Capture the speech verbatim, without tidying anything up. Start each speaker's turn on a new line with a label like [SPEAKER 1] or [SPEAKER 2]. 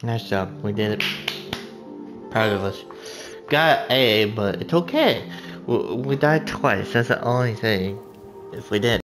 [SPEAKER 1] Nice job. We did it. Proud of us. Got A, but it's okay. We, we died twice. That's the only thing. If we did.